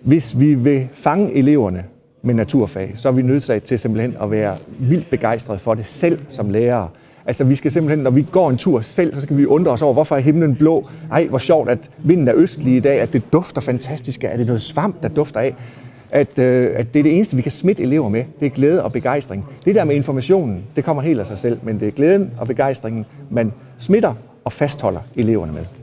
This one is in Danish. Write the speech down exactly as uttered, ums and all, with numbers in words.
Hvis vi vil fange eleverne med naturfag, så er vi nødt til simpelthen at være vildt begejstrede for det selv som lærere. Altså vi skal simpelthen, når vi går en tur selv, så skal vi undre os over, hvorfor er himlen blå? Ej, hvor sjovt, at vinden er østlig i dag, at det dufter fantastisk. Er det noget svamp, der dufter af? At, øh, at det er det eneste, vi kan smitte elever med. Det er glæde og begejstring. Det der med informationen, det kommer helt af sig selv, men det er glæden og begejstringen, man smitter og fastholder eleverne med.